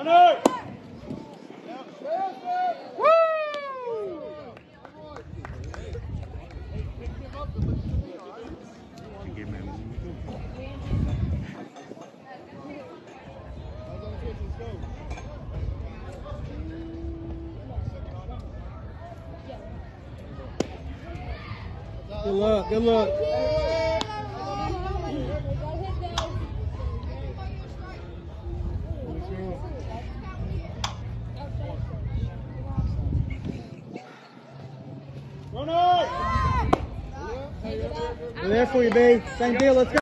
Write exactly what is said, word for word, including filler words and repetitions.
Runner! Good luck, good luck. We're there for you, babe. Same deal, let's go.